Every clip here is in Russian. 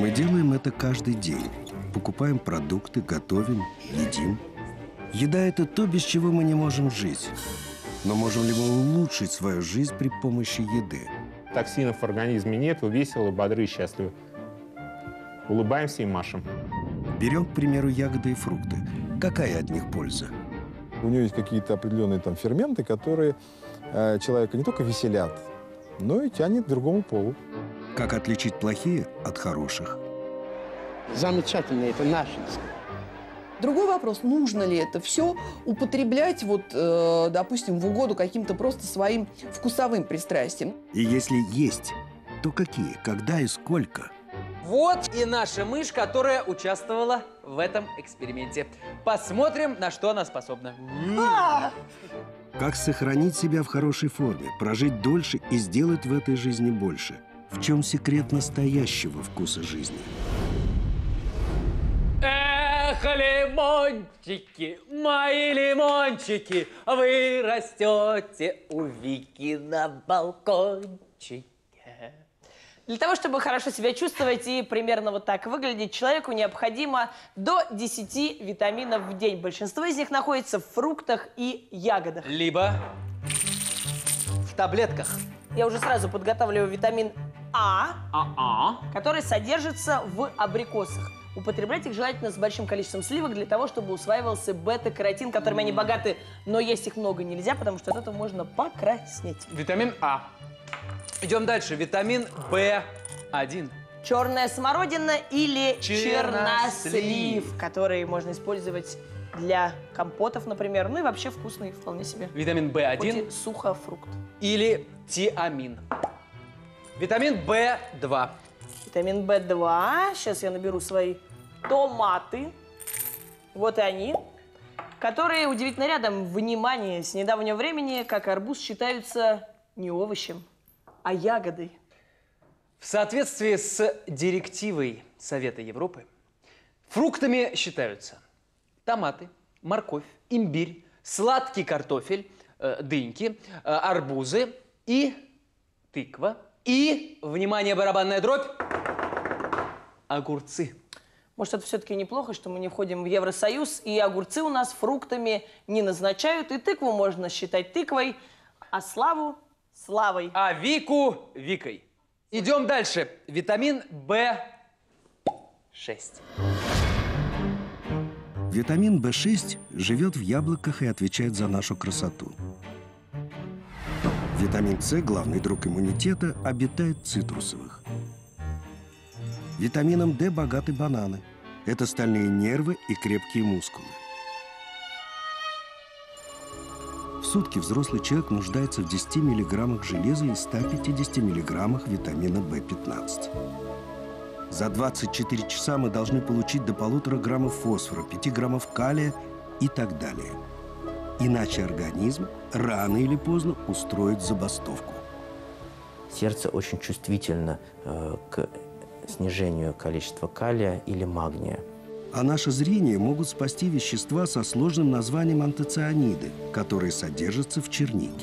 Мы делаем это каждый день. Покупаем продукты, готовим, едим. Еда – это то, без чего мы не можем жить. Но можем ли мы улучшить свою жизнь при помощи еды? Токсинов в организме нет, вы веселы, бодры, счастливы. Улыбаемся и машем. Берем, к примеру, ягоды и фрукты. Какая от них польза? У нее есть какие-то определенные там ферменты, которые человека не только веселят, но и тянет к другому полу. Как отличить плохие от хороших? Замечательно, это наше. Другой вопрос, нужно ли это все употреблять, вот, допустим, в угоду каким-то просто своим вкусовым пристрастиям. И если есть, то какие, когда и сколько? Вот и наша мышь, которая участвовала в этом эксперименте. Посмотрим, на что она способна. Как сохранить себя в хорошей форме, прожить дольше и сделать в этой жизни больше? В чем секрет настоящего вкуса жизни? Эх, лимончики, мои лимончики, вы растете у Вики на балкончике. Для того, чтобы хорошо себя чувствовать и примерно вот так выглядеть, человеку необходимо до 10 витаминов в день. Большинство из них находится в фруктах и ягодах. Либо в таблетках. Я уже сразу подготавливаю витамин А, который содержится в абрикосах. Употреблять их желательно с большим количеством сливок для того, чтобы усваивался бета-каротин, которыми они богаты. Но есть их много нельзя, потому что от этого можно покраснеть. Витамин А. Идем дальше. Витамин В1. Черная смородина или Чернослив, чернослив, который можно использовать для компотов, например. Ну и вообще вкусный вполне себе. Витамин Хоть В1 и сухофрукт. или тиамин. Витамин В2. Витамин В2. Сейчас я наберу свои томаты. Вот и они. Которые, удивительно рядом, внимание, с недавнего времени, как арбуз, считаются не овощем, а ягодой. В соответствии с директивой Совета Европы, фруктами считаются томаты, морковь, имбирь, сладкий картофель, дыньки, арбузы и тыква. И, внимание, барабанная дробь, огурцы. Может, это все-таки неплохо, что мы не входим в Евросоюз, и огурцы у нас фруктами не назначают, и тыкву можно считать тыквой, а славу – славой. А Вику – Викой. Идем дальше. Витамин В6. Витамин В6 живет в яблоках и отвечает за нашу красоту. Витамин С, главный друг иммунитета, обитает в цитрусовых. Витамином D богаты бананы. Это стальные нервы и крепкие мускулы. В сутки взрослый человек нуждается в 10 мг железа и 150 мг витамина В15. За 24 часа мы должны получить до 1,5 грамма фосфора, 5 граммов калия и так далее. Иначе организм рано или поздно устроит забастовку. Сердце очень чувствительно к снижению количества калия или магния. А наше зрение могут спасти вещества со сложным названием антоцианиды, которые содержатся в чернике.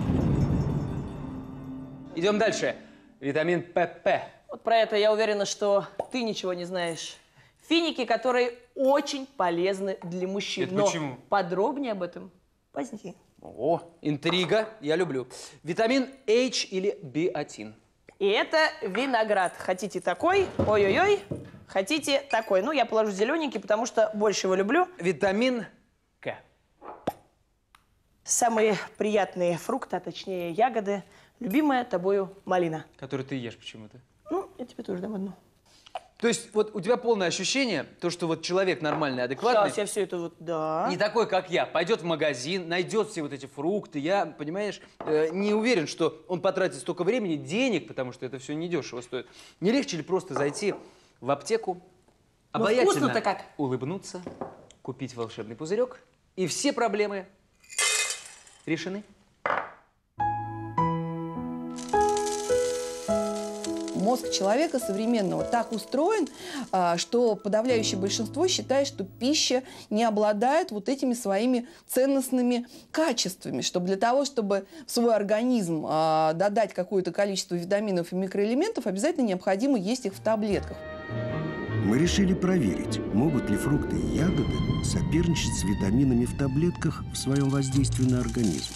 Идем дальше. Витамин ПП. Вот про это я уверена, что ты ничего не знаешь. Финики, которые очень полезны для мужчин. Это но почему? Подробнее об этом позднее. О, интрига, я люблю. Витамин H или биотин. И это виноград. Хотите такой? Ой-ой-ой. Хотите такой? Ну, я положу зелененький, потому что больше его люблю. Витамин К. Самые приятные фрукты, а точнее ягоды. Любимая тобою малина. Который ты ешь почему-то. Ну, я тебе тоже дам одну. То есть вот у тебя полное ощущение, то, что вот человек нормальный, адекватный, Сейчас я все это вот, да. не такой, как я, пойдет в магазин, найдет все вот эти фрукты. Я, понимаешь, не уверен, что он потратит столько времени, денег, потому что это все недешево стоит. Не легче ли просто зайти в аптеку, обаятельно вкусно-то как? улыбнуться, купить волшебный пузырек, и все проблемы решены? Мозг человека современного так устроен, что подавляющее большинство считает, что пища не обладает вот этими своими ценностными качествами, что для того, чтобы в свой организм додать какое-то количество витаминов и микроэлементов, обязательно необходимо есть их в таблетках. Мы решили проверить, могут ли фрукты и ягоды соперничать с витаминами в таблетках в своем воздействии на организм.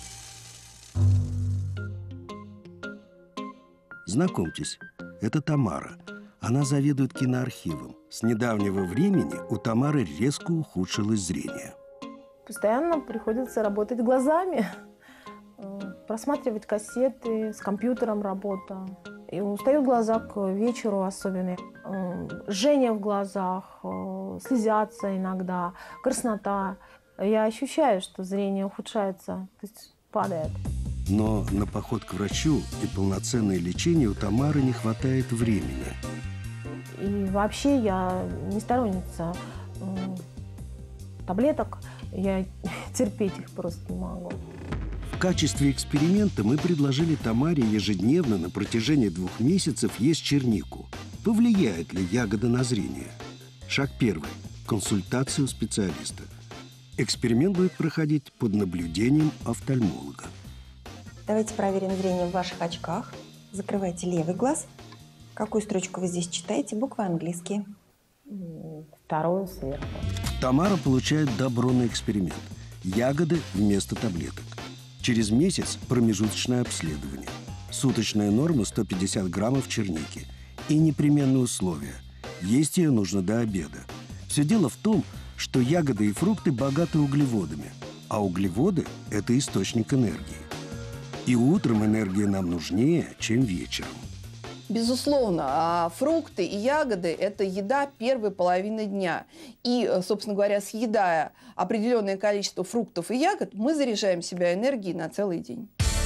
Знакомьтесь, это Тамара. Она заведует киноархивом. С недавнего времени у Тамары резко ухудшилось зрение. Постоянно приходится работать глазами, просматривать кассеты, с компьютером работа. И устают глаза к вечеру особенно. Жжение в глазах, слезятся иногда, краснота. Я ощущаю, что зрение ухудшается, то есть падает. Но на поход к врачу и полноценное лечение у Тамары не хватает времени. И вообще я не сторонница таблеток. Я терпеть их просто не могу. В качестве эксперимента мы предложили Тамаре ежедневно на протяжении 2 месяцев есть чернику. Повлияет ли ягода на зрение? Шаг 1. Консультация у специалиста. Эксперимент будет проходить под наблюдением офтальмолога. Давайте проверим зрение в ваших очках. Закрывайте левый глаз. Какую строчку вы здесь читаете? Буквы английские. Вторую сверху. Тамара получает добро на эксперимент. Ягоды вместо таблеток. Через месяц промежуточное обследование. Суточная норма 150 граммов черники. И непременные условия. Есть ее нужно до обеда. Все дело в том, что ягоды и фрукты богаты углеводами. А углеводы – это источник энергии. И утром энергия нам нужнее, чем вечером. Безусловно, фрукты и ягоды – это еда первой половины дня. И, собственно говоря, съедая определенное количество фруктов и ягод, мы заряжаем себя энергией на целый день.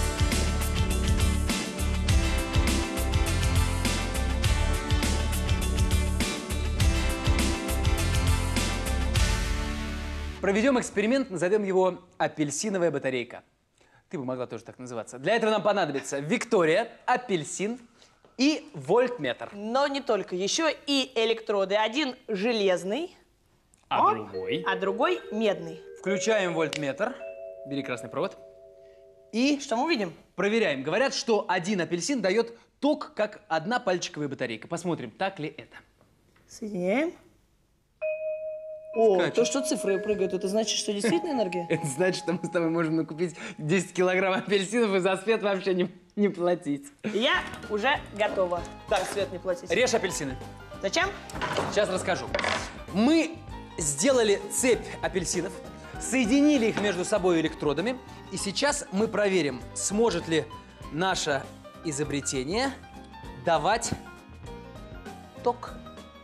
Проведем эксперимент, назовем его «Апельсиновая батарейка». Ты бы могла тоже так называться. Для этого нам понадобится Виктория, апельсин и вольтметр. Но не только, еще и электроды. Один железный, А другой медный. Включаем вольтметр. Бери красный провод. И что мы увидим? Проверяем. Говорят, что один апельсин дает ток, как одна пальчиковая батарейка. Посмотрим, так ли это. Соединяем. О, Скачет. то, что цифры прыгают, это значит, что действительно энергия? Это значит, что мы с тобой можем накупить 10 килограмм апельсинов и за свет вообще не платить. Я уже готова. Так, свет не платить. Режь апельсины. Зачем? Сейчас расскажу. Мы сделали цепь апельсинов, соединили их между собой электродами, и сейчас мы проверим, сможет ли наше изобретение давать ток.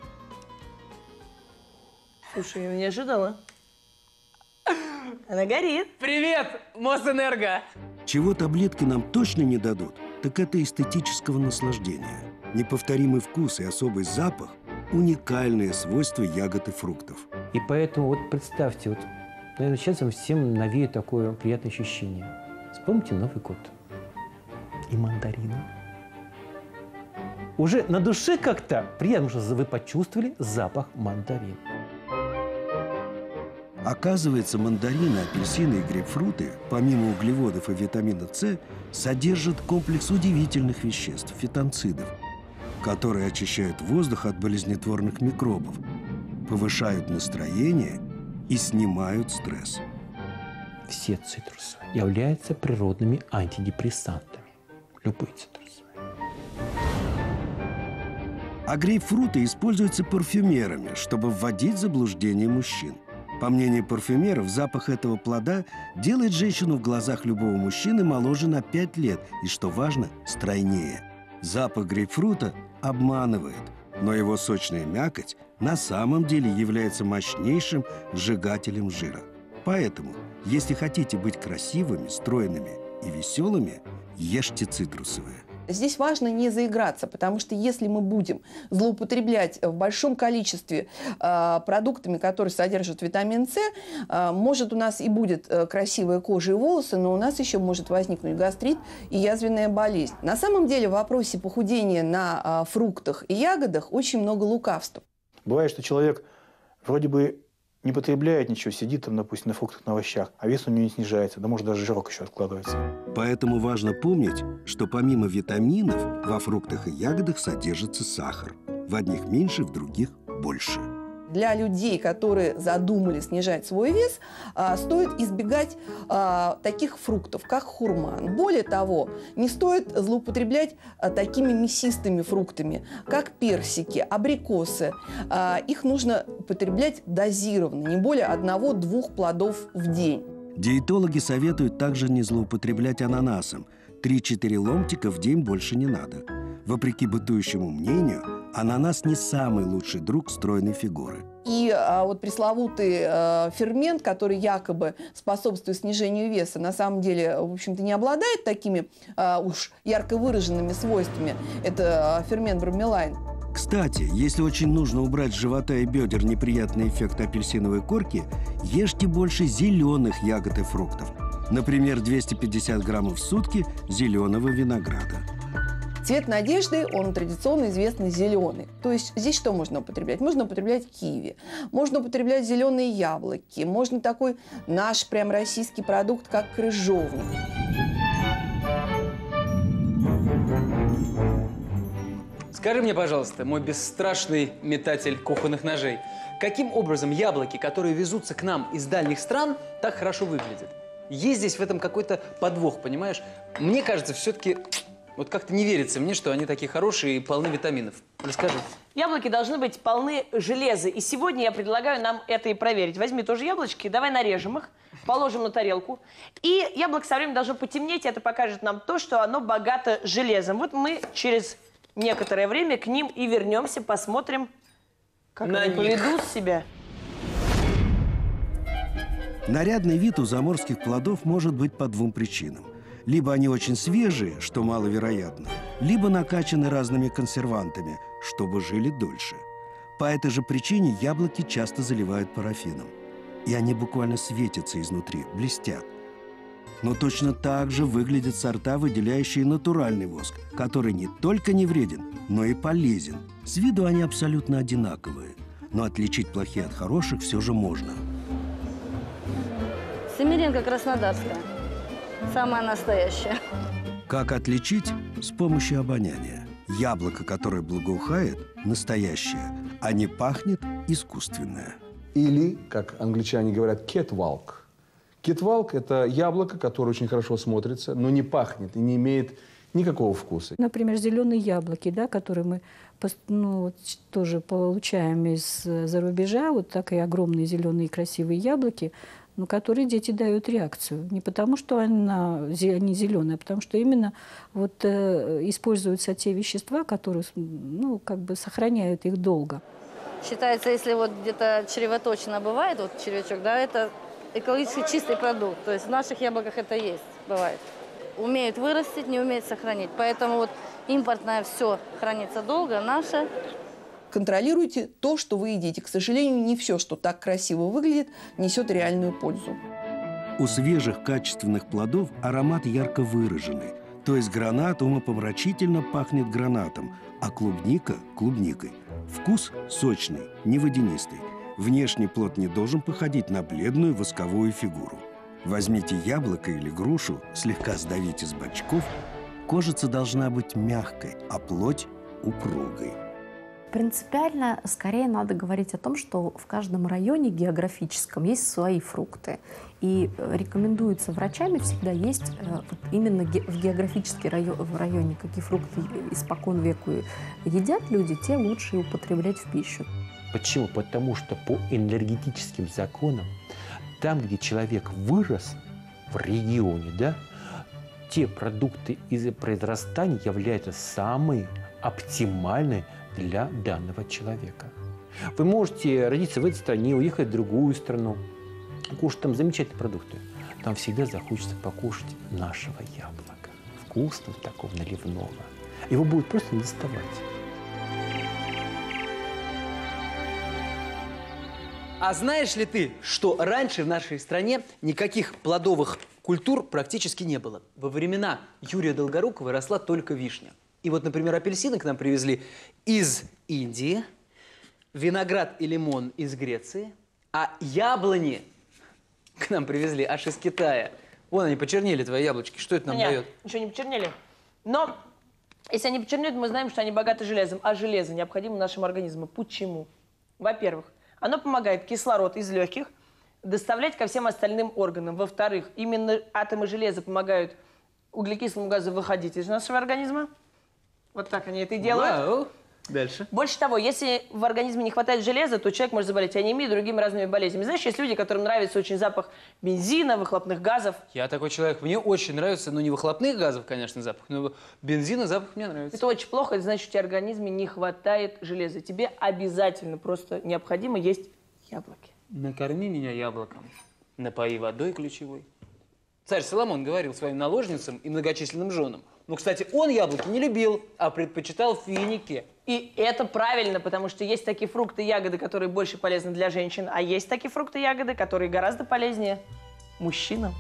Слушай, я не ожидала. Она горит. Привет, Мосэнерго! Чего таблетки нам точно не дадут, так это эстетического наслаждения. Неповторимый вкус и особый запах – уникальные свойства ягод и фруктов. И поэтому вот представьте, вот, наверное, сейчас вам всем навеет такое приятное ощущение. Вспомните Новый год. И мандарины. Уже на душе как-то приятно, что вы почувствовали запах мандарин. Оказывается, мандарины, апельсины и грейпфруты, помимо углеводов и витамина С, содержат комплекс удивительных веществ – фитонцидов, которые очищают воздух от болезнетворных микробов, повышают настроение и снимают стресс. Все цитрусы являются природными антидепрессантами. Любые цитрусы. А грейпфруты используются парфюмерами, чтобы вводить в заблуждение мужчин. По мнению парфюмеров, запах этого плода делает женщину в глазах любого мужчины моложе на 5 лет и, что важно, стройнее. Запах грейпфрута обманывает, но его сочная мякоть на самом деле является мощнейшим сжигателем жира. Поэтому, если хотите быть красивыми, стройными и веселыми, ешьте цитрусовые. Здесь важно не заиграться, потому что если мы будем злоупотреблять в большом количестве продуктами, которые содержат витамин С, может у нас и будет красивая кожа и волосы, но у нас еще может возникнуть гастрит и язвенная болезнь. На самом деле в вопросе похудения на фруктах и ягодах очень много лукавства. Бывает, что человек вроде бы не потребляет ничего, сидит там, допустим, на фруктах, на овощах, а вес у него не снижается, да может даже жирок еще откладывается. Поэтому важно помнить, что помимо витаминов во фруктах и ягодах содержится сахар. В одних меньше, в других больше. Для людей, которые задумали снижать свой вес, стоит избегать таких фруктов, как хурман. Более того, не стоит злоупотреблять такими мясистыми фруктами, как персики, абрикосы. Их нужно употреблять дозированно, не более 1-2 плодов в день. Диетологи советуют также не злоупотреблять ананасом. 3-4 ломтика в день больше не надо. Вопреки бытующему мнению, ананас не самый лучший друг стройной фигуры. И вот пресловутый фермент, который якобы способствует снижению веса, на самом деле, в общем-то, не обладает такими уж ярко выраженными свойствами. Это фермент бромелайн. Кстати, если очень нужно убрать с живота и бедер неприятный эффект апельсиновой корки, ешьте больше зеленых ягод и фруктов. Например, 250 граммов в сутки зеленого винограда. Цвет надежды, он традиционно известный зеленый. То есть здесь что можно употреблять? Можно употреблять киви, можно употреблять зеленые яблоки, можно такой наш прям российский продукт, как крыжовник. Скажи мне, пожалуйста, мой бесстрашный метатель кухонных ножей, каким образом яблоки, которые везутся к нам из дальних стран, так хорошо выглядят? Есть здесь в этом какой-то подвох, понимаешь? Мне кажется, все-таки вот как-то не верится мне, что они такие хорошие и полны витаминов. Расскажи. Яблоки должны быть полны железа. И сегодня я предлагаю нам это и проверить. Возьми тоже яблочки, давай нарежем их, положим на тарелку. И яблоко со временем должно потемнеть, и это покажет нам то, что оно богато железом. Вот мы через некоторое время к ним и вернемся, посмотрим, как они поведут себя. Нарядный вид у заморских плодов может быть по 2 причинам. Либо они очень свежие, что маловероятно, либо накачаны разными консервантами, чтобы жили дольше. По этой же причине яблоки часто заливают парафином. И они буквально светятся изнутри, блестят. Но точно так же выглядят сорта, выделяющие натуральный воск, который не только не вреден, но и полезен. С виду они абсолютно одинаковые, но отличить плохие от хороших все же можно. Семеренко краснодарская. Самая настоящая. Как отличить? С помощью обоняния. Яблоко, которое благоухает, настоящее, а не пахнет искусственное. Или, как англичане говорят, catwalk. Catwalk – это яблоко, которое очень хорошо смотрится, но не пахнет и не имеет никакого вкуса. Например, зеленые яблоки, да, которые мы тоже получаем из-за рубежа, вот так и огромные зеленые красивые яблоки, но которые дети дают реакцию. Не потому, что они зеленые, а потому что именно вот, используются те вещества, которые как бы сохраняют их долго. Считается, если вот где-то чревоточина бывает, вот червячок, да, это экологически чистый продукт. То есть в наших яблоках это есть, бывает. Умеют вырастить, не умеют сохранить. Поэтому вот импортное все хранится долго, наше. Контролируйте то, что вы едите. К сожалению, не все, что так красиво выглядит, несет реальную пользу. У свежих качественных плодов аромат ярко выраженный. То есть гранат умопомрачительно пахнет гранатом, а клубника – клубникой. Вкус сочный, не водянистый. Внешний плод не должен походить на бледную восковую фигуру. Возьмите яблоко или грушу, слегка сдавите с бочков. Кожица должна быть мягкой, а плоть – упругой. Принципиально скорее надо говорить о том, что в каждом районе географическом есть свои фрукты. И рекомендуется врачами всегда есть именно в географическом районе, какие фрукты испокон веку едят люди, те лучше употреблять в пищу. Почему? Потому что по энергетическим законам, там, где человек вырос, в регионе, да, те продукты из произрастания являются самые оптимальные для данного человека. Вы можете родиться в этой стране, уехать в другую страну, кушать там замечательные продукты. Там всегда захочется покушать нашего яблока. Вкусного, такого наливного. Его будет просто не доставать. А знаешь ли ты, что раньше в нашей стране никаких плодовых культур практически не было? Во времена Юрия Долгорукова росла только вишня. И вот, например, апельсины к нам привезли из Индии, виноград и лимон из Греции, а яблони к нам привезли аж из Китая. Вон они почернели, твои яблочки. Что это нам дает? Ничего не почернели. Но если они почернеют, мы знаем, что они богаты железом. А железо необходимо нашему организму. Почему? Во-первых, оно помогает кислород из легких доставлять ко всем остальным органам. Во-вторых, именно атомы железа помогают углекислому газу выходить из нашего организма. Вот так они это и делают. Вау. Дальше. Больше того, если в организме не хватает железа, то человек может заболеть анемией и другими разными болезнями. Знаешь, есть люди, которым нравится очень запах бензина, выхлопных газов. Я такой человек. Мне очень нравится, ну не выхлопных газов, конечно, запах, но бензина запах мне нравится. Это очень плохо, это значит, что у тебя в организме не хватает железа. Тебе обязательно просто необходимо есть яблоки. Накорми меня яблоком, напои водой ключевой. Царь Соломон говорил своим наложницам и многочисленным женам. Ну, кстати, он яблоки не любил, а предпочитал финики. И это правильно, потому что есть такие фрукты и ягоды, которые больше полезны для женщин, а есть такие фрукты и ягоды, которые гораздо полезнее мужчинам.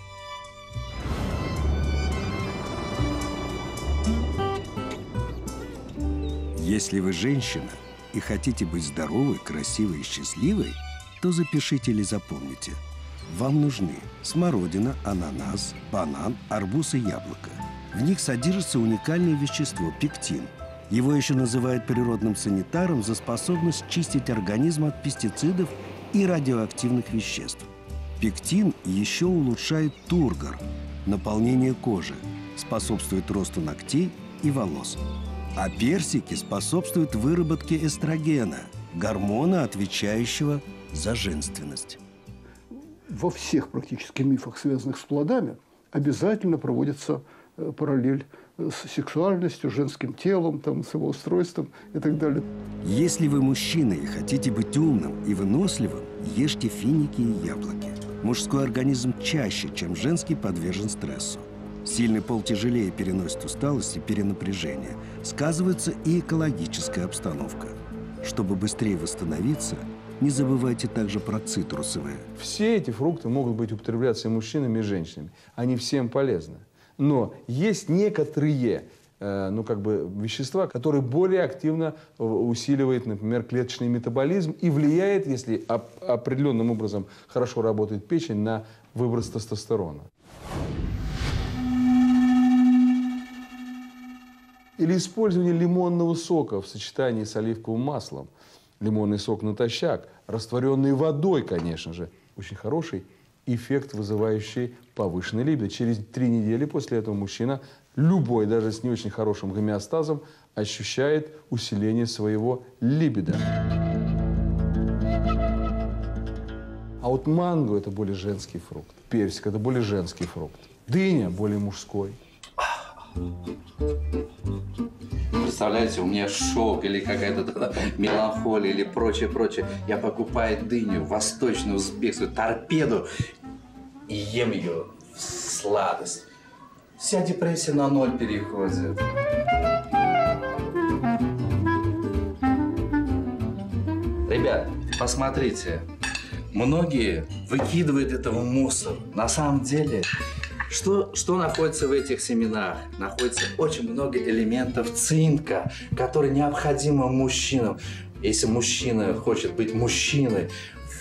Если вы женщина и хотите быть здоровой, красивой и счастливой, то запишите или запомните. Вам нужны смородина, ананас, банан, арбуз и яблоко. В них содержится уникальное вещество – пектин. Его еще называют природным санитаром за способность чистить организм от пестицидов и радиоактивных веществ. Пектин еще улучшает тургор – наполнение кожи, способствует росту ногтей и волос. А персики способствуют выработке эстрогена – гормона, отвечающего за женственность. Во всех практически мифах, связанных с плодами, обязательно проводится параллель с сексуальностью, женским телом, там, с его устройством и так далее. Если вы мужчина и хотите быть умным и выносливым, ешьте финики и яблоки. Мужской организм чаще, чем женский, подвержен стрессу. Сильный пол тяжелее переносит усталость и перенапряжение. Сказывается и экологическая обстановка. Чтобы быстрее восстановиться, не забывайте также про цитрусовые. Все эти фрукты могут быть употребляться и мужчинами, и женщинами. Они всем полезны. Но есть некоторые вещества, которые более активно усиливают, например, клеточный метаболизм и влияет, если определенным образом хорошо работает печень, на выброс тестостерона. Или использование лимонного сока в сочетании с оливковым маслом. Лимонный сок натощак, растворенный водой, конечно же. Очень хороший эффект, вызывающий повышенный либидо. Через 3 недели после этого мужчина, любой, даже с не очень хорошим гомеостазом, ощущает усиление своего либидо. А вот манго – это более женский фрукт. Персик – это более женский фрукт. Дыня – более мужской. Представляете, у меня шок или какая-то меланхолия или прочее. Я покупаю дыню, восточную, узбекскую, торпеду и ем ее в сладость. Вся депрессия на 0 переходит. Ребят, посмотрите. Многие выкидывают это в мусор. На самом деле, что находится в этих семенах? Находится очень много элементов цинка, которые необходимы мужчинам. Если мужчина хочет быть мужчиной,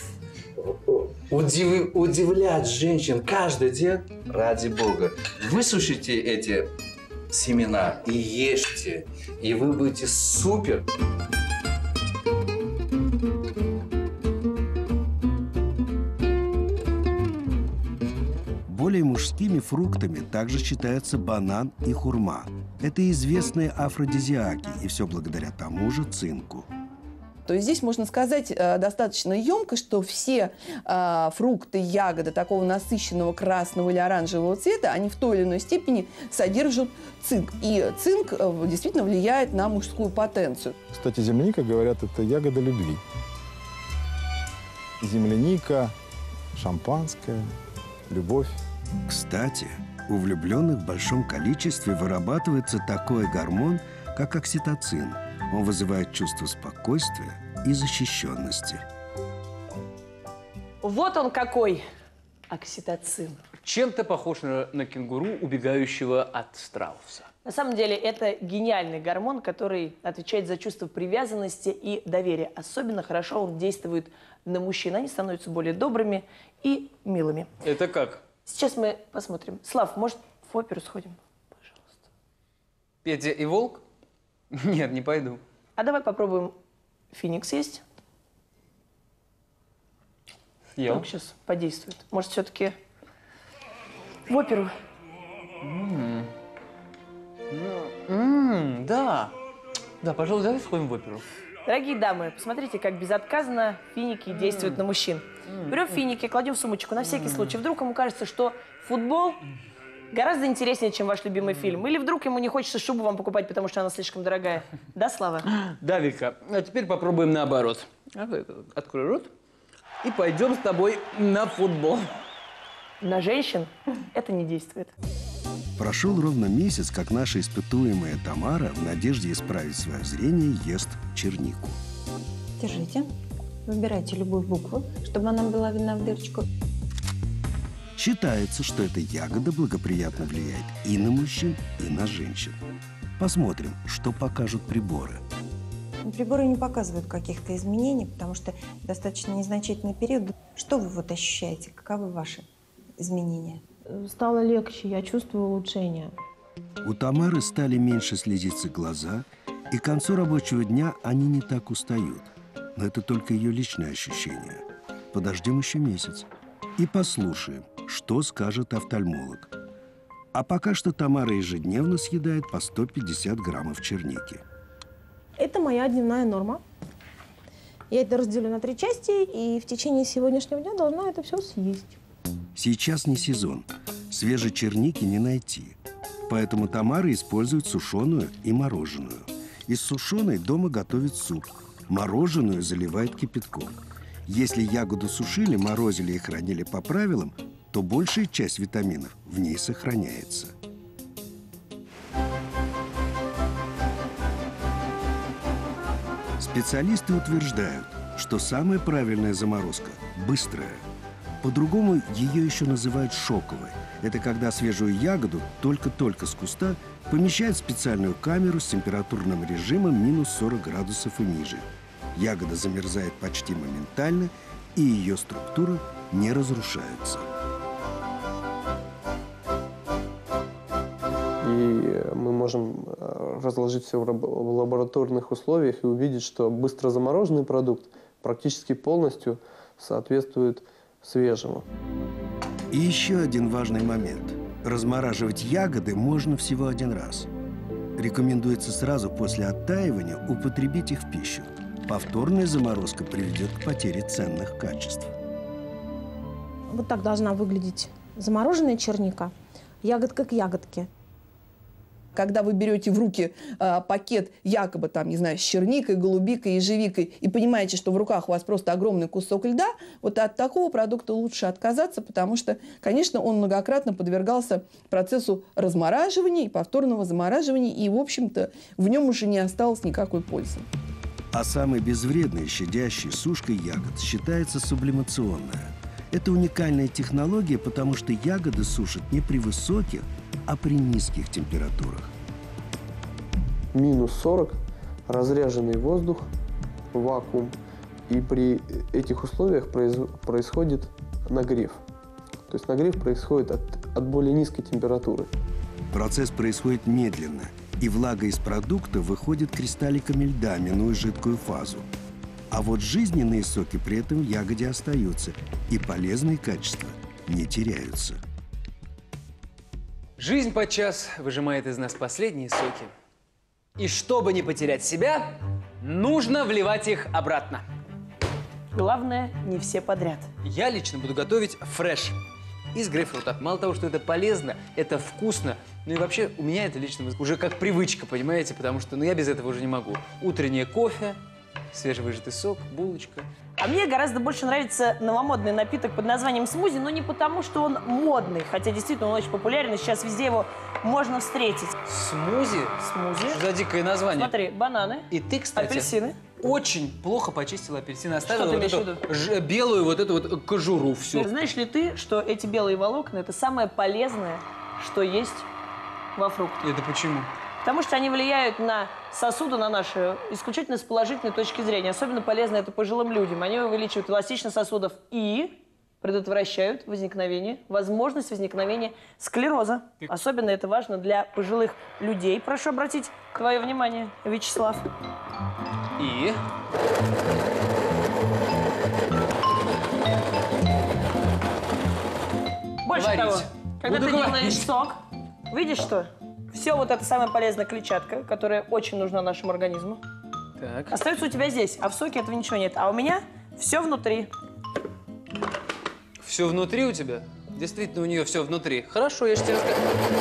удивлять женщин каждый день, ради Бога, высушите эти семена и ешьте, и вы будете супер. Более мужскими фруктами также считаются банан и хурма. Это известные афродизиаки, и все благодаря тому же цинку. То есть здесь можно сказать достаточно емко, что все фрукты, ягоды такого насыщенного красного или оранжевого цвета, они в той или иной степени содержат цинк. И цинк действительно влияет на мужскую потенцию. Кстати, земляника, говорят, это ягода любви. Земляника, шампанское, любовь. Кстати, у влюбленных в большом количестве вырабатывается такой гормон, как окситоцин. Он вызывает чувство спокойствия и защищенности. Вот он какой, окситоцин. Чем-то похож на кенгуру, убегающего от страуса. На самом деле это гениальный гормон, который отвечает за чувство привязанности и доверия. Особенно хорошо он действует на мужчин. Они становятся более добрыми и милыми. Это как? Сейчас мы посмотрим. Слав, может, в оперу сходим? Пожалуйста. Петя и волк? Нет, не пойду. А давай попробуем финик съесть. Вдруг сейчас подействует. Может, все-таки в оперу? Да. Да, пожалуй, давай сходим в оперу. Дорогие дамы, посмотрите, как безотказно финики действуют на мужчин. Берем финики, кладем в сумочку на всякий случай. Вдруг ему кажется, что футбол гораздо интереснее, чем ваш любимый фильм. Или вдруг ему не хочется шубу вам покупать, потому что она слишком дорогая. Да, Слава? Да, Вика. А теперь попробуем наоборот. Открой рот. И пойдем с тобой на футбол. На женщин это не действует. Прошел ровно месяц, как наша испытуемая Тамара в надежде исправить свое зрение ест чернику. Держите. Выбирайте любую букву, чтобы она была видна в дырочку. Считается, что эта ягода благоприятно влияет и на мужчин, и на женщин. Посмотрим, что покажут приборы. Приборы не показывают каких-то изменений, потому что достаточно незначительный период. Что вы вот ощущаете? Каковы ваши изменения? Стало легче, я чувствую улучшение. У Тамары стали меньше слезиться глаза, и к концу рабочего дня они не так устают. Но это только ее личное ощущение. Подождем еще месяц и послушаем, что скажет офтальмолог. А пока что Тамара ежедневно съедает по 150 граммов черники. Это моя дневная норма. Я это разделю на 3 части, и в течение сегодняшнего дня должна это все съесть. Сейчас не сезон. Свежей черники не найти. Поэтому Тамара использует сушеную и мороженую. Из сушеной дома готовит суп. Мороженую заливает кипятком. Если ягоду сушили, морозили и хранили по правилам, то большая часть витаминов в ней сохраняется. Специалисты утверждают, что самая правильная заморозка – быстрая. По-другому ее еще называют шоковой. Это когда свежую ягоду только-только с куста помещают в специальную камеру с температурным режимом минус 40 градусов и ниже. Ягода замерзает почти моментально, и ее структура не разрушается. И мы можем разложить все в лабораторных условиях и увидеть, что быстро замороженный продукт практически полностью соответствует свежему. И еще один важный момент. Размораживать ягоды можно всего один раз. Рекомендуется сразу после оттаивания употребить их в пищу. Повторная заморозка приведет к потере ценных качеств. Вот так должна выглядеть замороженная черника, ягодка к ягодке. Когда вы берете в руки пакет якобы там, не знаю, с черникой, голубикой, ежевикой и понимаете, что в руках у вас просто огромный кусок льда, вот от такого продукта лучше отказаться, потому что, конечно, он многократно подвергался процессу размораживания и повторного замораживания, и, в общем-то, в нем уже не осталось никакой пользы. А самой безвредной щадящей сушкой ягод считается сублимационная. Это уникальная технология, потому что ягоды сушат не при высоких, а при низких температурах. Минус 40, разряженный воздух, вакуум. И при этих условиях происходит нагрев. То есть нагрев происходит от более низкой температуры. Процесс происходит медленно, и влага из продукта выходит кристалликами льда, минуя жидкую фазу. А вот жизненные соки при этом в ягоде остаются, и полезные качества не теряются. Жизнь подчас выжимает из нас последние соки. И чтобы не потерять себя, нужно вливать их обратно. Главное, не все подряд. Я лично буду готовить фреш из грейпфрута. Мало того, что это полезно, это вкусно, ну и вообще у меня это лично уже как привычка, понимаете, потому что я без этого уже не могу. Утреннее кофе, свежевыжатый сок, булочка. А мне гораздо больше нравится новомодный напиток под названием смузи, но не потому, что он модный, хотя действительно он очень популярен, и сейчас везде его можно встретить. Смузи? Смузи. Что за дикое название? Смотри, бананы. И ты, кстати, апельсины. Очень плохо почистила апельсины, оставила Что ты вот имеешь в эту белую вот эту вот кожуру всю. Знаешь ли ты, что эти белые волокна – это самое полезное, что есть во фруктах? Это почему? Потому что они влияют на сосуды, на наши, исключительно с положительной точки зрения. Особенно полезно это пожилым людям. Они увеличивают эластичность сосудов и предотвращают возможность возникновения склероза. Особенно это важно для пожилых людей. Прошу обратить твое внимание, Вячеслав. И? Больше говорить. того, когда Буду ты говорить. делаешь сок, видишь что? Все вот это самая полезная клетчатка, которая очень нужна нашему организму, Так. остается у тебя здесь, а в соке этого ничего нет. А у меня все внутри. Все внутри у тебя? Действительно, у нее все внутри. Хорошо, я же тебе расскажу.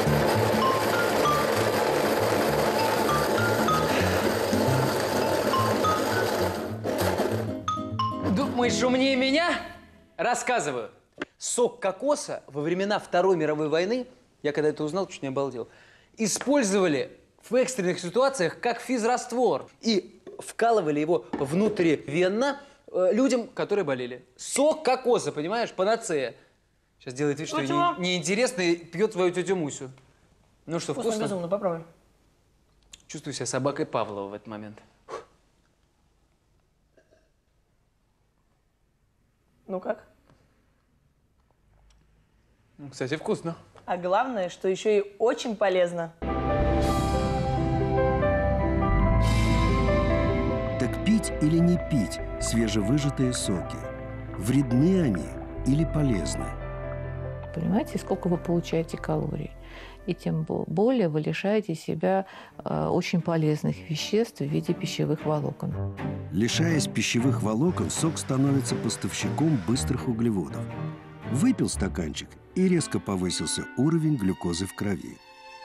Думаешь, умнее меня? Рассказываю. Сок кокоса во времена Второй мировой войны, я когда это узнал, чуть не обалдел, использовали в экстренных ситуациях как физраствор. И вкалывали его внутривенно людям, которые болели. Сок кокоса, понимаешь, панацея. Сейчас делает вид, что неинтересно и пьет свою тетю Мусю. Ну что, вкусно? Безумно, попробуй. Чувствую себя собакой Павлова в этот момент. Ну как? Ну, кстати, вкусно. А главное, что еще и очень полезно. Так пить или не пить свежевыжатые соки? Вредны они или полезны? Понимаете, сколько вы получаете калорий? И тем более вы лишаете себя очень полезных веществ в виде пищевых волокон. Лишаясь пищевых волокон, сок становится поставщиком быстрых углеводов. Выпил стаканчик, и резко повысился уровень глюкозы в крови.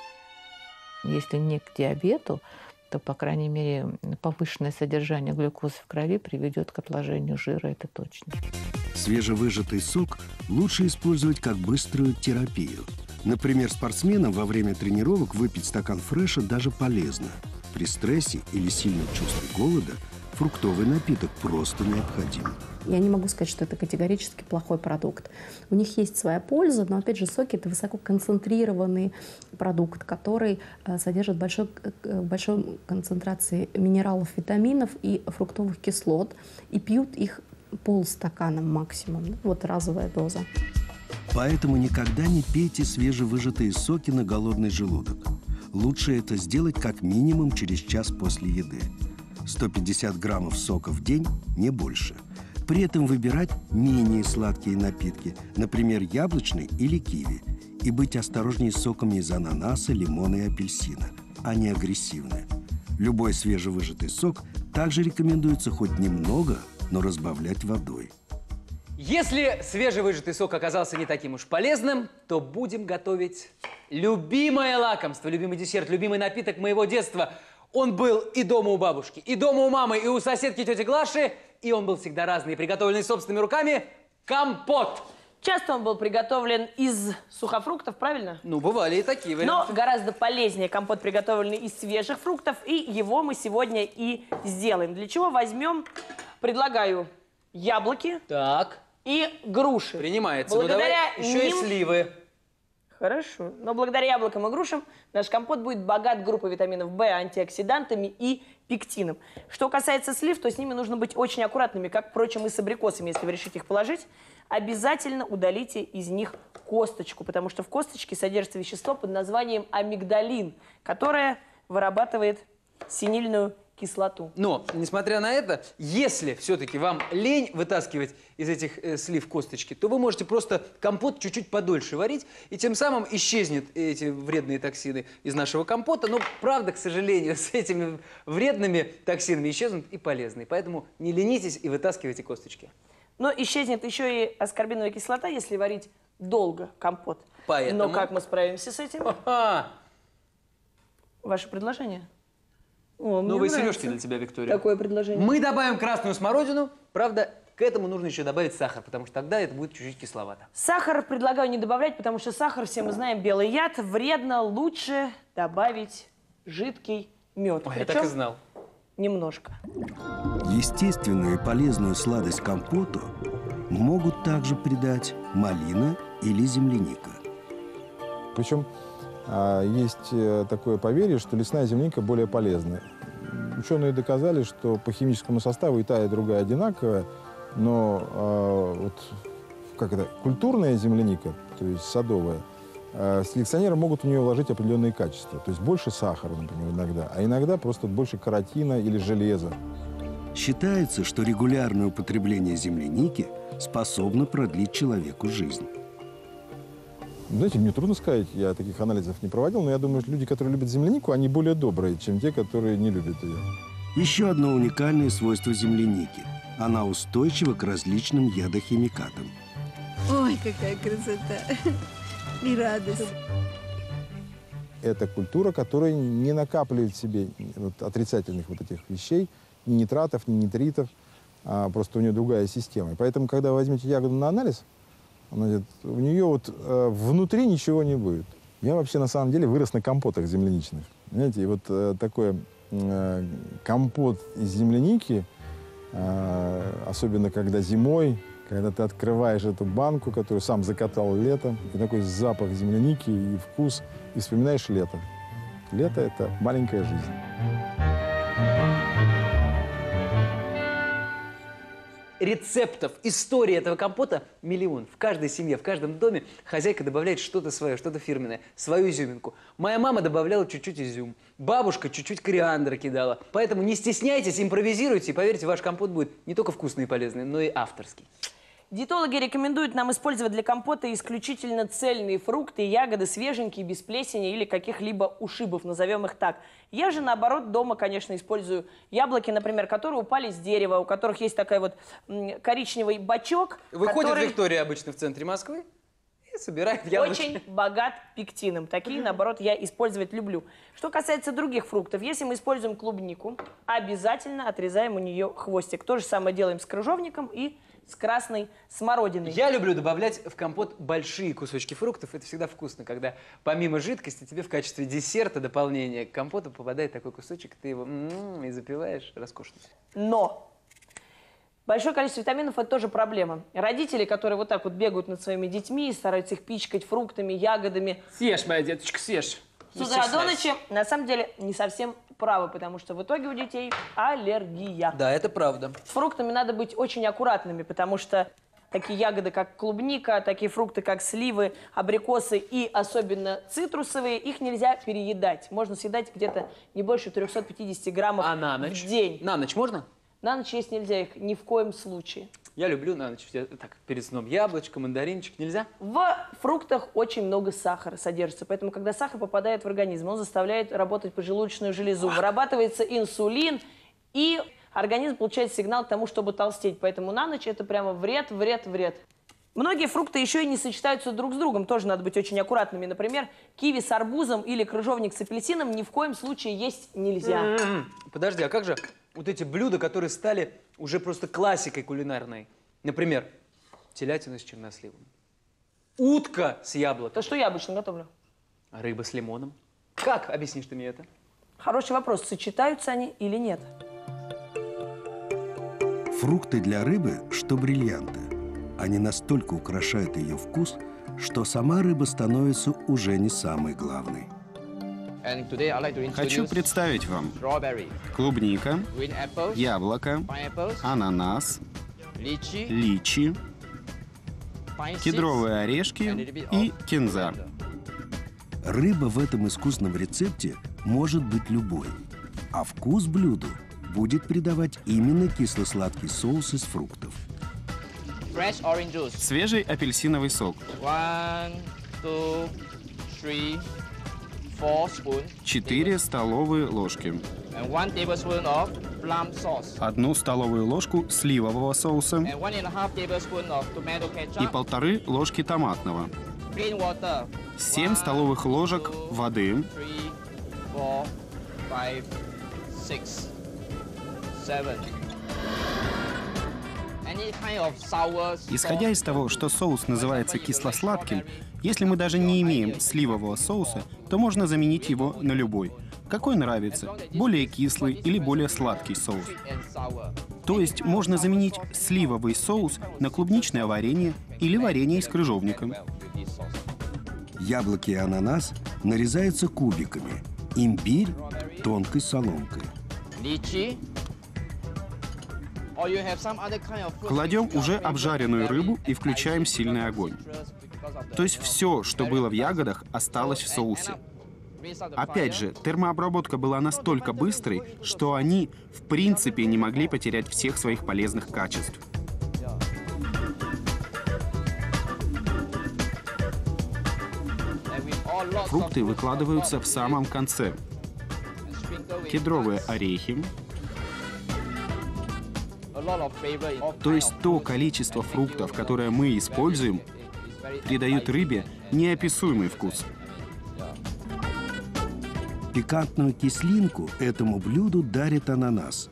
Если не к диабету, то, по крайней мере, повышенное содержание глюкозы в крови приведет к отложению жира, это точно. Свежевыжатый сок лучше использовать как быструю терапию. Например, спортсменам во время тренировок выпить стакан фреша даже полезно. При стрессе или сильном чувстве голода фруктовый напиток просто необходим. Я не могу сказать, что это категорически плохой продукт. У них есть своя польза, но, опять же, соки – это высококонцентрированный продукт, который содержит большой концентрации минералов, витаминов и фруктовых кислот, и пьют их полстакана максимум. Вот разовая доза. Поэтому никогда не пейте свежевыжатые соки на голодный желудок. Лучше это сделать как минимум через час после еды. 150 граммов сока в день, не больше. При этом выбирать менее сладкие напитки, например, яблочный или киви, и быть осторожнее с соками из ананаса, лимона и апельсина. Они агрессивны. Любой свежевыжатый сок также рекомендуется хоть немного, но разбавлять водой. Если свежевыжатый сок оказался не таким уж полезным, то будем готовить любимое лакомство, любимый десерт, любимый напиток моего детства. Он был и дома у бабушки, и дома у мамы, и у соседки тети Глаши, и он был всегда разный, приготовленный собственными руками – компот. Часто он был приготовлен из сухофруктов, правильно? Ну, бывали и такие варианты. Но гораздо полезнее компот, приготовленный из свежих фруктов, и его мы сегодня и сделаем. Для чего возьмем, предлагаю, яблоки и груши. Принимается. Благодаря Ну, давай еще и сливы. Хорошо. Но благодаря яблокам и грушам наш компот будет богат группой витаминов В, антиоксидантами и пектином. Что касается слив, то с ними нужно быть очень аккуратными, как, впрочем, и с абрикосами, если вы решите их положить. Обязательно удалите из них косточку, потому что в косточке содержится вещество под названием амигдалин, которое вырабатывает синильную кислоту. Но, несмотря на это, если все-таки вам лень вытаскивать из этих слив косточки, то вы можете просто компот чуть-чуть подольше варить, и тем самым исчезнет эти вредные токсины из нашего компота. Но, правда, к сожалению, с этими вредными токсинами исчезнут и полезные. Поэтому не ленитесь и вытаскивайте косточки. Но исчезнет еще и аскорбиновая кислота, если варить долго компот. Поэтому... Но как мы справимся с этим? Ваше предложение? О, Новые мне сережки нравится для тебя, Виктория. Такое предложение. Мы добавим красную смородину. Правда, к этому нужно еще добавить сахар, потому что тогда это будет чуть-чуть кисловато. Сахар предлагаю не добавлять, потому что сахар, все мы знаем, белый яд. Вредно, лучше добавить жидкий мед. Ой, я так и знал. Немножко. Естественную и полезную сладость компоту могут также придать малина или земляника. Причем есть такое поверье, что лесная земляника более полезная. Ученые доказали, что по химическому составу и та, и другая одинаковая, но культурная земляника, то есть садовая, селекционеры могут в нее вложить определенные качества. То есть больше сахара, например, иногда, а иногда просто больше каротина или железа. Считается, что регулярное употребление земляники способно продлить человеку жизнь. Знаете, мне трудно сказать, я таких анализов не проводил, но я думаю, что люди, которые любят землянику, они более добрые, чем те, которые не любят ее. Еще одно уникальное свойство земляники. Она устойчива к различным ядохимикатам. Ой, какая красота и радость. Это культура, которая не накапливает в себе отрицательных этих вещей, ни нитратов, ни нитритов, просто у нее другая система. И поэтому, когда возьмете ягоду на анализ, у нее внутри ничего не будет. Я вообще на самом деле вырос на компотах земляничных. Знаете, и такой компот из земляники, особенно когда зимой, когда ты открываешь эту банку, которую сам закатал летом, и такой запах земляники и вкус, и вспоминаешь лето. Лето — это маленькая жизнь. Рецептов, истории этого компота миллион. В каждой семье, в каждом доме хозяйка добавляет что-то свое, что-то фирменное, свою изюминку. Моя мама добавляла чуть-чуть изюм, бабушка чуть-чуть кориандра кидала. Поэтому не стесняйтесь, импровизируйте, и поверьте, ваш компот будет не только вкусный и полезный, но и авторский. Диетологи рекомендуют нам использовать для компота исключительно цельные фрукты и ягоды, свеженькие, без плесени или каких-либо ушибов, назовем их так. Я же, наоборот, дома, конечно, использую яблоки, например, которые упали с дерева, у которых есть такой коричневый бачок. Выходит Виктория обычно в центре Москвы и собирает яблоки. Очень богат пектином. Такие, наоборот, я использовать люблю. Что касается других фруктов, если мы используем клубнику, обязательно отрезаем у нее хвостик. То же самое делаем с крыжовником и с красной смородиной. Я люблю добавлять в компот большие кусочки фруктов. Это всегда вкусно, когда помимо жидкости тебе в качестве десерта, дополнения к компоту попадает такой кусочек, ты его и запиваешь роскошно. Но большое количество витаминов – это тоже проблема. Родители, которые вот так вот бегают над своими детьми, стараются их пичкать фруктами, ягодами. Съешь, моя деточка, съешь. С утра до ночи, на самом деле, не совсем правы, потому что в итоге у детей аллергия. Да, это правда. С фруктами надо быть очень аккуратными, потому что такие ягоды, как клубника, такие фрукты, как сливы, абрикосы и особенно цитрусовые, их нельзя переедать. Можно съедать где-то не больше 350 граммов в день. На ночь можно? На ночь есть нельзя их ни в коем случае. Я люблю на ночь, так, перед сном яблочко, мандаринчик. Нельзя? В фруктах очень много сахара содержится, поэтому, когда сахар попадает в организм, он заставляет работать поджелудочную железу, вырабатывается инсулин, и организм получает сигнал к тому, чтобы толстеть. Поэтому на ночь это прямо вред, вред, вред. Многие фрукты еще и не сочетаются друг с другом, тоже надо быть очень аккуратными. Например, киви с арбузом или крыжовник с апельсином ни в коем случае есть нельзя. Подожди, а как же вот эти блюда, которые стали уже просто классикой кулинарной? Например, телятина с черносливом, утка с яблоком. То, что я обычно готовлю. А рыба с лимоном. Как? Объяснишь ты мне это? Хороший вопрос, сочетаются они или нет? Фрукты для рыбы, что бриллианты. Они настолько украшают ее вкус, что сама рыба становится уже не самой главной. Хочу представить вам клубника, яблоко, ананас, личи, кедровые орешки и кинза. Рыба в этом искусном рецепте может быть любой, а вкус блюду будет придавать именно кисло-сладкий соус из фруктов. Свежий апельсиновый сок. 4 столовые ложки. 1 столовую ложку сливового соуса и 1,5 ложки томатного. 7 столовых ложек воды. 7. Исходя из того, что соус называется кисло-сладким, если мы даже не имеем сливового соуса, то можно заменить его на любой. Какой нравится, более кислый или более сладкий соус. То есть можно заменить сливовый соус на клубничное варенье или варенье из крыжовника. Яблоки и ананас нарезаются кубиками, имбирь – тонкой соломкой. Кладем уже обжаренную рыбу и включаем сильный огонь. То есть все, что было в ягодах, осталось в соусе. Опять же, термообработка была настолько быстрой, что они, в принципе, не могли потерять всех своих полезных качеств. Фрукты выкладываются в самом конце. Кедровые орехи. То есть то количество фруктов, которое мы используем, придает рыбе неописуемый вкус. Пикантную кислинку этому блюду дарит ананас.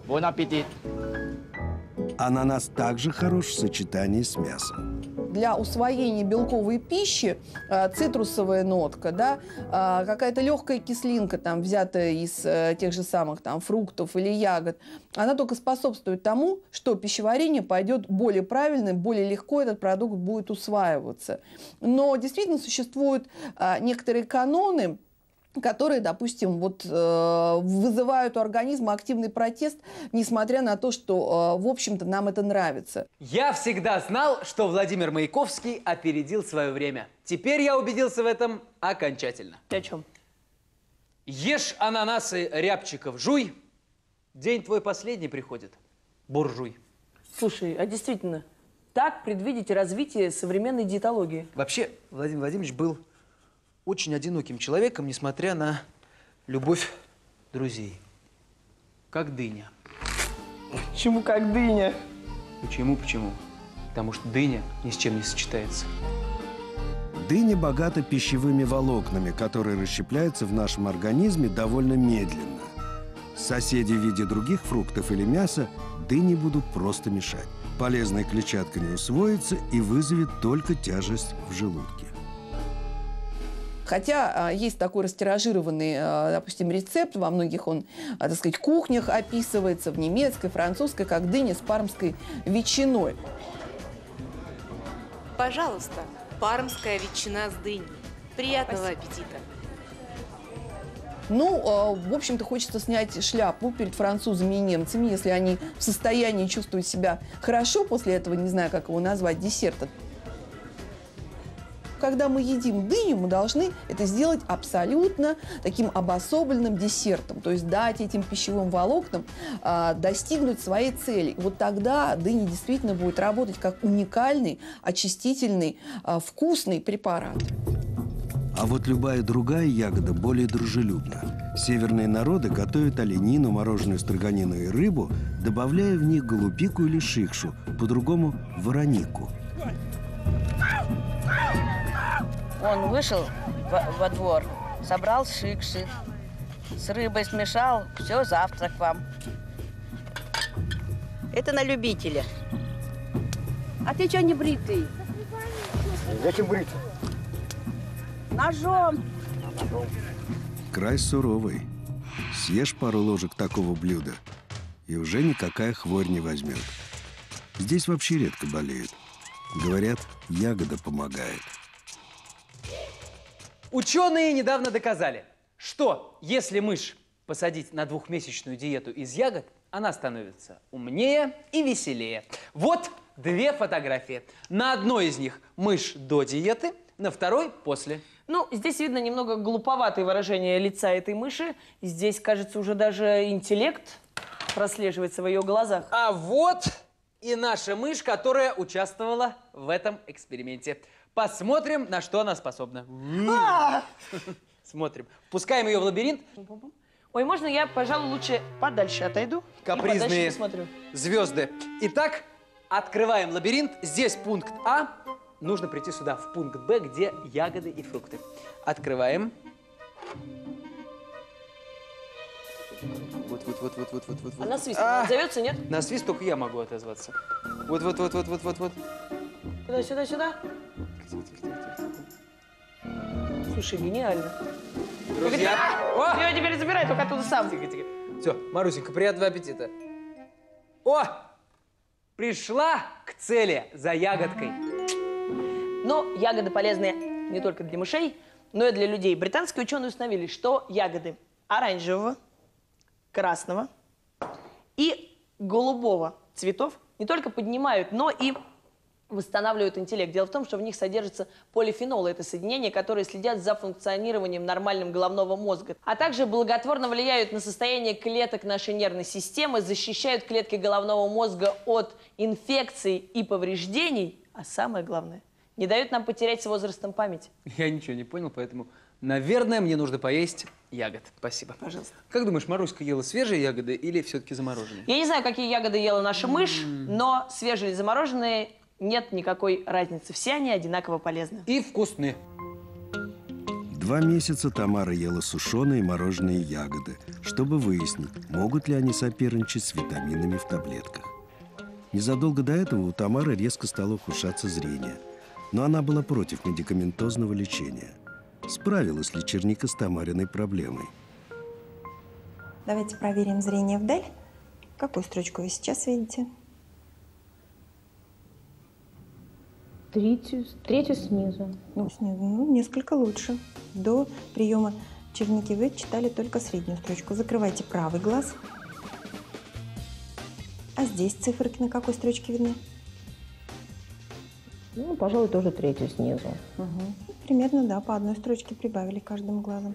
Ананас также хорош в сочетании с мясом. Для усвоения белковой пищи цитрусовая нотка, да, какая-то легкая кислинка, там, взятая из тех же самых там, фруктов или ягод, она только способствует тому, что пищеварение пойдет более правильно, более легко этот продукт будет усваиваться. Но действительно существуют некоторые каноны, которые, допустим, вот, вызывают у организма активный протест, несмотря на то, что, в общем-то, нам это нравится. Я всегда знал, что Владимир Маяковский опередил свое время. Теперь я убедился в этом окончательно. Ты о чем? Ешь ананасы, рябчиков, жуй. День твой последний приходит. Буржуй. Слушай, а действительно, так предвидеть развитие современной диетологии? Вообще, Владимир Владимирович был очень одиноким человеком, несмотря на любовь друзей. Как дыня. Почему как дыня? Почему? Потому что дыня ни с чем не сочетается. Дыня богата пищевыми волокнами, которые расщепляются в нашем организме довольно медленно. Соседи в виде других фруктов или мяса дыни будут просто мешать. Полезная клетчатка не усвоится и вызовет только тяжесть в желудке. Хотя есть такой растиражированный, допустим, рецепт, во многих он, так сказать, кухнях описывается, в немецкой, французской, как дыня с пармской ветчиной. Пожалуйста, пармская ветчина с дыней. Приятного аппетита. Ну, в общем-то, хочется снять шляпу перед французами и немцами, если они в состоянии чувствовать себя хорошо после этого, не знаю, как его назвать, десерта. Когда мы едим дыню, мы должны это сделать абсолютно таким обособленным десертом, то есть дать этим пищевым волокнам достигнуть своей цели. И вот тогда дыня действительно будет работать как уникальный, очистительный, вкусный препарат. А вот любая другая ягода более дружелюбна. Северные народы готовят оленину, мороженую строганину и рыбу, добавляя в них голубику или шикшу, по-другому воронику. Он вышел во двор, собрал шикши, с рыбой смешал, все, завтрак вам. Это на любителя. А ты что не бритый? Зачем бриться? Ножом. Край суровый. Съешь пару ложек такого блюда, и уже никакая хворь не возьмет. Здесь вообще редко болеют. Говорят, ягода помогает. Ученые недавно доказали, что если мышь посадить на двухмесячную диету из ягод, она становится умнее и веселее. Вот две фотографии. На одной из них мышь до диеты, на второй после. Ну, здесь видно немного глуповатое выражение лица этой мыши. Здесь, кажется, уже даже интеллект прослеживается в ее глазах. А вот и наша мышь, которая участвовала в этом эксперименте. Посмотрим, на что она способна. Смотрим. Пускаем ее в лабиринт. Ой, можно я, пожалуй, лучше подальше отойду? Капризные звезды. Итак, открываем лабиринт. Здесь пункт А. Нужно прийти сюда, в пункт Б, где ягоды и фрукты. Открываем. Вот. А на свист она отзовется, нет? На свист только я могу отозваться. Вот. Сюда. Слушай, гениально. Друзья. Ты ее теперь забирай, только оттуда сам. Тихо. Все, Марусенька, приятного аппетита. О! Пришла к цели за ягодкой. Но ягоды полезны не только для мышей, но и для людей. Британские ученые установили, что ягоды оранжевого, красного и голубого цветов не только поднимают, но и восстанавливают интеллект. Дело в том, что в них содержатся полифенолы. Это соединения, которые следят за функционированием нормальным головного мозга. А также благотворно влияют на состояние клеток нашей нервной системы, защищают клетки головного мозга от инфекций и повреждений. А самое главное, не дают нам потерять с возрастом память. Я ничего не понял, поэтому Наверное, мне нужно поесть ягод. Спасибо. Пожалуйста. Как думаешь, Маруська ела свежие ягоды или все-таки замороженные? Я не знаю, какие ягоды ела наша мышь, но свежие или замороженные нет никакой разницы. Все они одинаково полезны. И вкусные. 2 месяца Тамара ела сушеные и мороженые ягоды, чтобы выяснить, могут ли они соперничать с витаминами в таблетках. Незадолго до этого у Тамары резко стало ухудшаться зрение, но она была против медикаментозного лечения. Справилась ли черника с Тамариной проблемой? Давайте проверим зрение вдаль. Какую строчку вы сейчас видите? Третью снизу. Ну, снизу, несколько лучше. До приема черники вы читали только среднюю строчку. Закрывайте правый глаз. А здесь циферки на какой строчке видны? Ну, пожалуй, тоже третью снизу. Угу. Примерно, да, по одной строчке прибавили каждым глазом.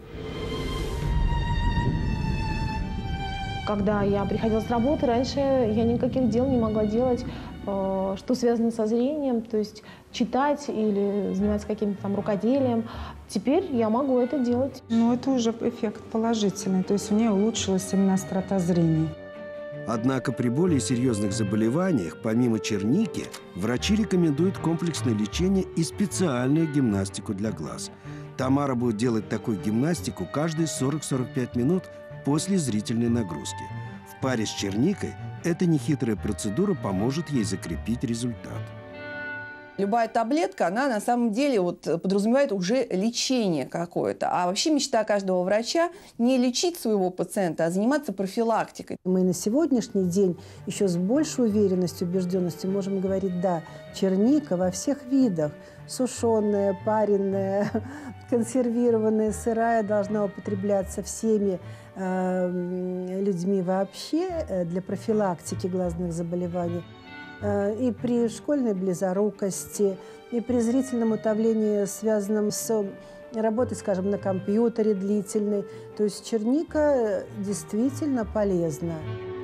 Когда я приходила с работы, раньше я никаких дел не могла делать, что связано со зрением, то есть читать или заниматься каким-то там рукоделием. Теперь я могу это делать. Ну, это уже эффект положительный, то есть у нее улучшилась именно острота зрения. Однако при более серьезных заболеваниях, помимо черники, врачи рекомендуют комплексное лечение и специальную гимнастику для глаз. Тамара будет делать такую гимнастику каждые 40-45 минут после зрительной нагрузки. В паре с черникой эта нехитрая процедура поможет ей закрепить результат. Любая таблетка, она на самом деле подразумевает уже лечение какое-то. А вообще мечта каждого врача не лечить своего пациента, а заниматься профилактикой. Мы на сегодняшний день еще с большей уверенностью, убежденностью можем говорить, да, черника во всех видах. Сушеная, пареная, консервированная, сырая должна употребляться всеми людьми вообще для профилактики глазных заболеваний. И при школьной близорукости, и при зрительном утомлении, связанном с работой, скажем, на компьютере длительной. То есть черника действительно полезна.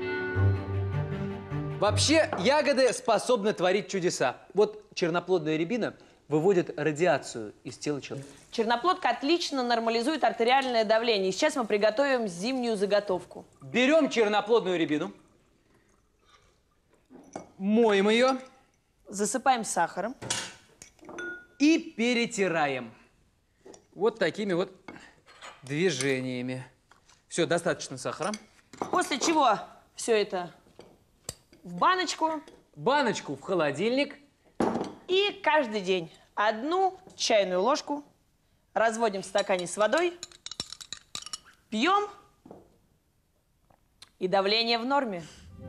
Вообще, ягоды способны творить чудеса. Вот черноплодная рябина выводит радиацию из тела человека. Черноплодка отлично нормализует артериальное давление. И сейчас мы приготовим зимнюю заготовку. Берем черноплодную рябину. Моем ее. Засыпаем сахаром. И перетираем. Вот такими вот движениями. Все, достаточно сахара. После чего все это в баночку. Баночку в холодильник. И каждый день 1 чайную ложку разводим в стакане с водой. Пьем. И давление в норме.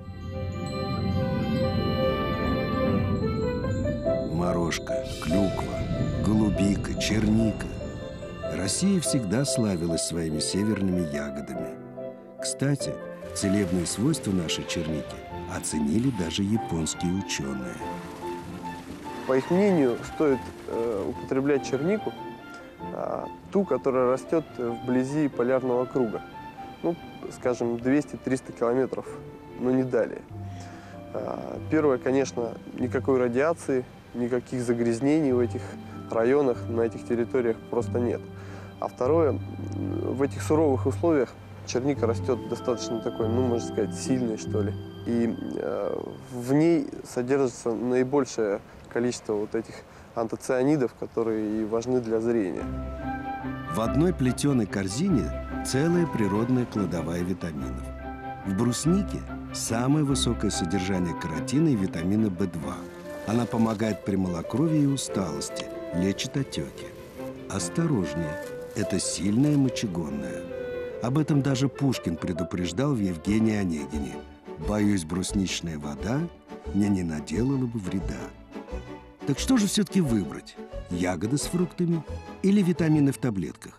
Морожка, клюква, голубика, черника. Россия всегда славилась своими северными ягодами. Кстати, целебные свойства нашей черники оценили даже японские ученые. По их мнению, стоит употреблять чернику, ту, которая растет вблизи полярного круга. Ну, скажем, 200-300 километров, но не далее. Первое, конечно, никакой радиации, никаких загрязнений в этих районах, на этих территориях просто нет. А второе, в этих суровых условиях черника растет достаточно такой, ну, можно сказать, сильной, что ли. И в ней содержится наибольшее количество вот этих антоцианидов, которые и важны для зрения. В одной плетеной корзине целая природная кладовая витаминов. В бруснике самое высокое содержание каротина и витамина В2. Она помогает при малокровии и усталости, лечит отеки. Осторожнее, это сильное мочегонное. Об этом даже Пушкин предупреждал в Евгении Онегине. Боюсь, брусничная вода мне не наделала бы вреда. Так что же все-таки выбрать? Ягоды с фруктами или витамины в таблетках?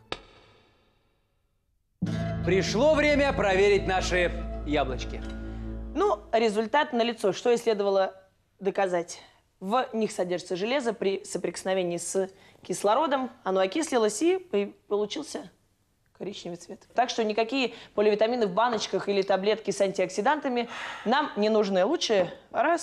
Пришло время проверить наши яблочки. Ну, результат налицо. Что и следовало доказать? В них содержится железо. При соприкосновении с кислородом оно окислилось и получился коричневый цвет. Так что никакие поливитамины в баночках или таблетки с антиоксидантами нам не нужны. Лучше 1,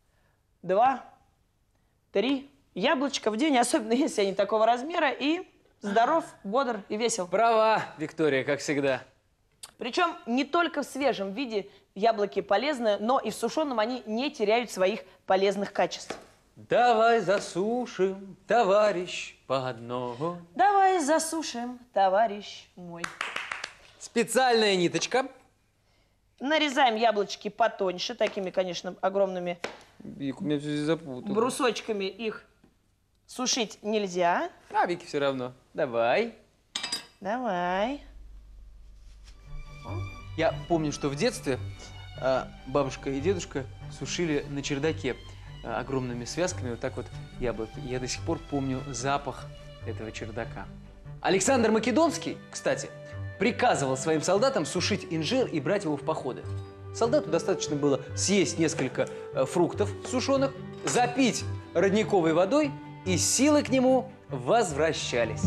2, 3 яблочка в день, особенно если они такого размера, и здоров, бодр и весел. Права, Виктория, как всегда. Причем не только в свежем виде яблоки полезны, но и в сушеном они не теряют своих полезных качеств. Давай засушим, товарищ, по одному. Давай засушим, товарищ мой. Специальная ниточка. Нарезаем яблочки потоньше, такими, конечно, огромными Вик, у меня все здесь запутано. брусочками. Их сушить нельзя. А Вике все равно. Давай. Давай. Я помню, что в детстве бабушка и дедушка сушили на чердаке огромными связками вот так вот яблоки. Я до сих пор помню запах этого чердака. Александр Македонский, кстати, приказывал своим солдатам сушить инжир и брать его в походы. Солдату достаточно было съесть несколько фруктов сушеных, запить родниковой водой, и силы к нему возвращались.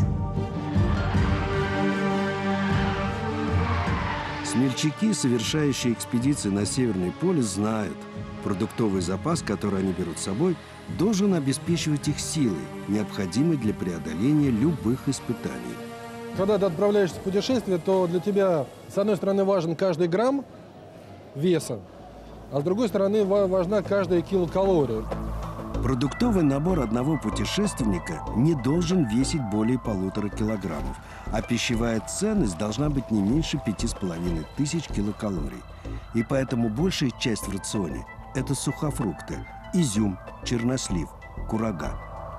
Смельчаки, совершающие экспедиции на Северный полюс, знают, продуктовый запас, который они берут с собой, должен обеспечивать их силой, необходимой для преодоления любых испытаний. Когда ты отправляешься в путешествие, то для тебя, с одной стороны, важен каждый грамм веса, а с другой стороны, важна каждая килокалория. Продуктовый набор одного путешественника не должен весить более 1,5 килограммов, а пищевая ценность должна быть не меньше 5500 килокалорий. И поэтому большая часть в рационе – это сухофрукты, изюм, чернослив, курага.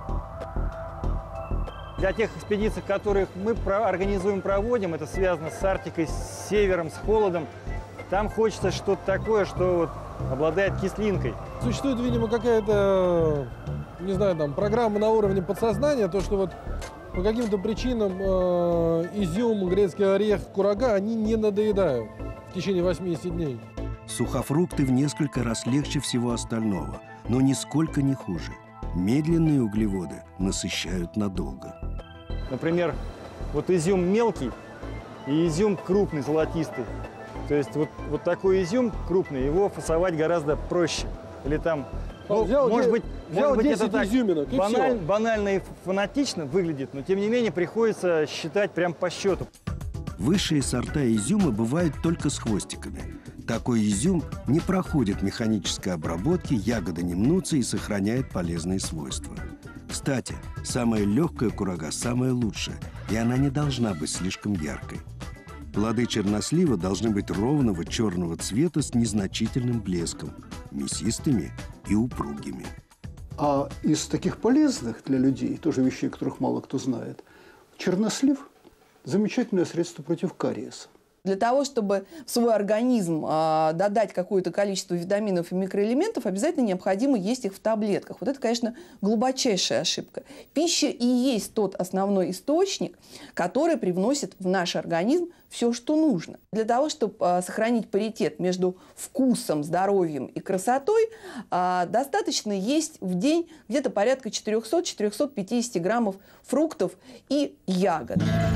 Для тех экспедиций, которых мы организуем, проводим, это связано с Арктикой, с севером, с холодом, там хочется что-то такое, что вот обладает кислинкой. Существует, видимо, какая-то, не знаю, там, программа на уровне подсознания, то, что вот по каким-то причинам изюм, грецкий орех, курага, они не надоедают в течение 80 дней. Сухофрукты в несколько раз легче всего остального, но нисколько не хуже. Медленные углеводы насыщают надолго. Например, вот изюм мелкий и изюм крупный, золотистый. То есть вот такой изюм крупный, его фасовать гораздо проще. Или там, может быть это так изюминок, банально и фанатично выглядит, но тем не менее приходится считать прям по счету. Высшие сорта изюма бывают только с хвостиками. Такой изюм не проходит механической обработки, ягоды не мнутся и сохраняет полезные свойства. Кстати, самая легкая курага самая лучшая, и она не должна быть слишком яркой. Плоды чернослива должны быть ровного черного цвета с незначительным блеском, мясистыми и упругими. А из таких полезных для людей, тоже вещей, которых мало кто знает, чернослив – замечательное средство против кариеса. Для того, чтобы в свой организм додать какое-то количество витаминов и микроэлементов, обязательно необходимо есть их в таблетках. Вот это, конечно, глубочайшая ошибка. Пища и есть тот основной источник, который привносит в наш организм все, что нужно. Для того, чтобы сохранить паритет между вкусом, здоровьем и красотой, достаточно есть в день где-то порядка 400-450 граммов фруктов и ягод.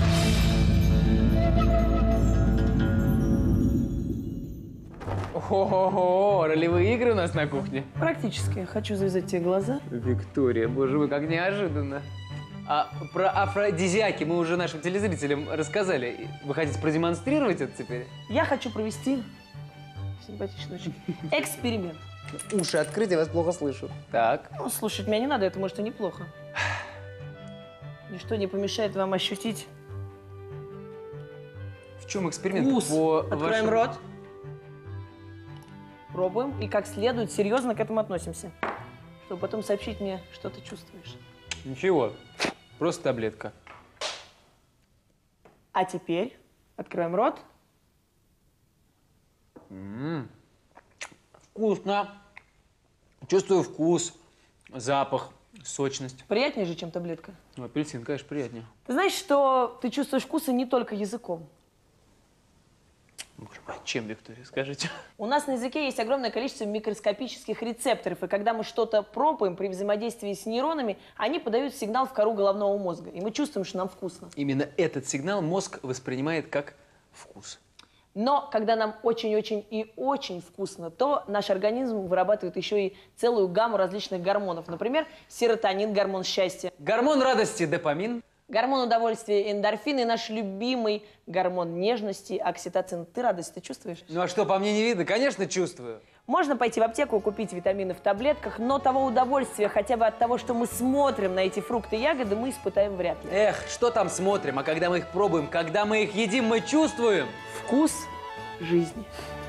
О-хо-хо, ролевые игры у нас на кухне. Практически. Хочу завязать тебе глаза. Виктория, боже мой, как неожиданно. А про афродизиаки мы уже нашим телезрителям рассказали. Вы хотите продемонстрировать это теперь? Я хочу провести симпатичный очень эксперимент. Уши открыть, я вас плохо слышу. Так. Ну, слушать меня не надо, это может и неплохо. Ничто не помешает вам ощутить. В чем эксперимент? Вкус. Откроем рот. Пробуем и как следует серьезно к этому относимся, чтобы потом сообщить мне, что ты чувствуешь. Ничего, просто таблетка. А теперь откроем рот. Вкусно. Чувствую вкус, запах, сочность. Приятнее же, чем таблетка. Ну, апельсин, конечно, приятнее. Ты знаешь, что ты чувствуешь вкусы не только языком? Чем, Виктория, скажите? У нас на языке есть огромное количество микроскопических рецепторов, и когда мы что-то пробуем при взаимодействии с нейронами, они подают сигнал в кору головного мозга, и мы чувствуем, что нам вкусно. Именно этот сигнал мозг воспринимает как вкус. Но когда нам очень-очень и очень вкусно, то наш организм вырабатывает еще и целую гамму различных гормонов. Например, серотонин, гормон счастья. Гормон радости допамин, Гормон удовольствия эндорфин и наш любимый гормон нежности окситоцин. Ты радость, ты чувствуешь? Ну а что, по мне не видно? Конечно, чувствую. Можно пойти в аптеку, купить витамины в таблетках, но того удовольствия хотя бы от того, что мы смотрим на эти фрукты и ягоды, мы испытаем вряд ли. Эх, что там смотрим, а когда мы их пробуем, когда мы их едим, мы чувствуем вкус жизни.